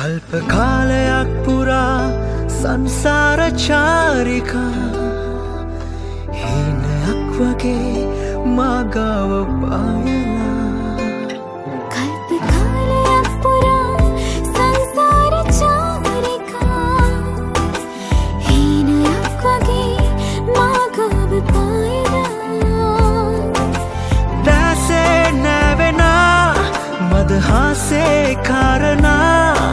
කල්ප කාලයක් පුරා සංසාර චාරිකා හීනයක් වගේ මාගව පායලා කල්ප කාලයක් පුරා සංසාර චාරිකා හීනයක් වගේ මාගව පායලා දැසේ නැවෙනා මදහසේ කාරණා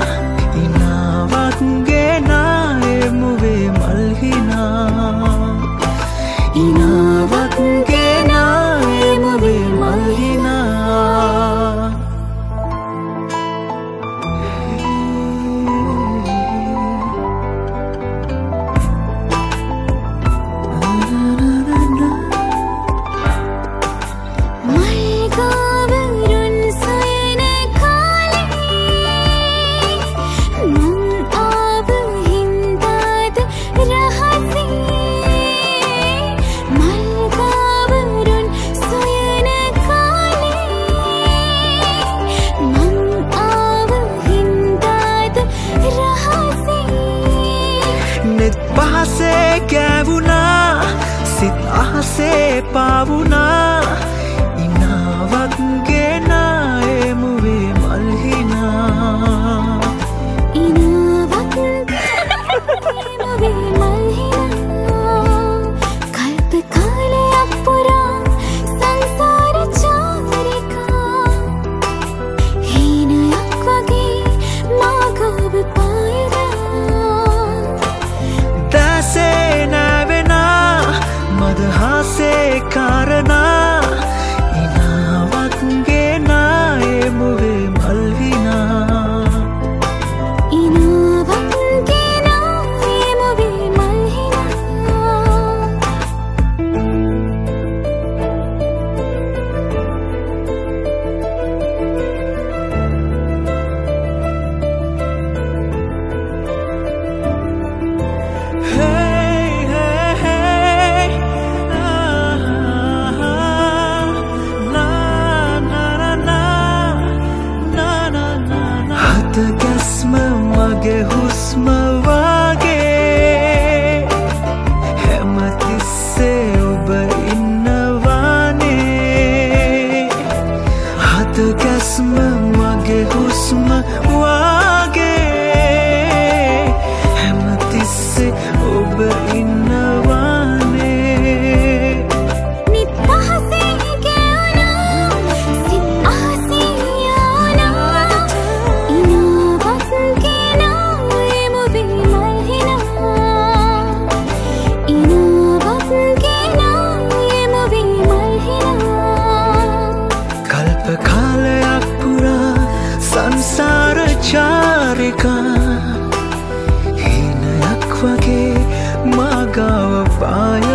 ගෑවුනා සිත් අහසේ පාවුනා ඉනාවක් ගෙනා එමුවේ මල්හිනා ඉනාවක් එමුවේ මල්හිනා කල්ප කාලයක් පුරා සංසාර චාරිකා හීනයක් වගේ මාගව පායලා දැසේ නැවෙනා මදහසේ කාරණා ඉනාවක් ගෙනා එමුවේ මල්හිනා ඉනාවක් ගෙනා එමුවේ මල්හිනා ගැස්ම මගේ හුස්ම වගේ හැමතිස්සේ ඔබ ඉන්නවානේ හත ගැස්ම මගේ හුස්ම වගේ හැමතිස්සේ ඔබ ඉන්නවානේ නිත් පහසේ ගෑවුනා සිත් අහසේ යවුනා ඉනාවක් ගෙනා එමුවේ මල්හිනා ඉනාවක් ගෙනා එමුවේ මල්හිනා කල්ප කාලයක් පුරා සංසාර චාරිකා හීනයක් වගේ මාගව පාය